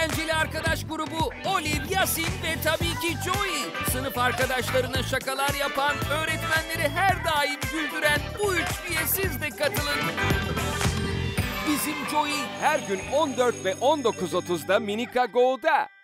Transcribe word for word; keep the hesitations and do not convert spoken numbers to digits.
eğlenceli arkadaş grubu Olive, Yasin ve tabii ki Joey. Sınıf arkadaşlarına şakalar yapan, öğretmenleri her daim güldüren bu üçlüye siz de katılın. Bizim Joey her gün on dört ve on dokuz otuzda Minika Go'da.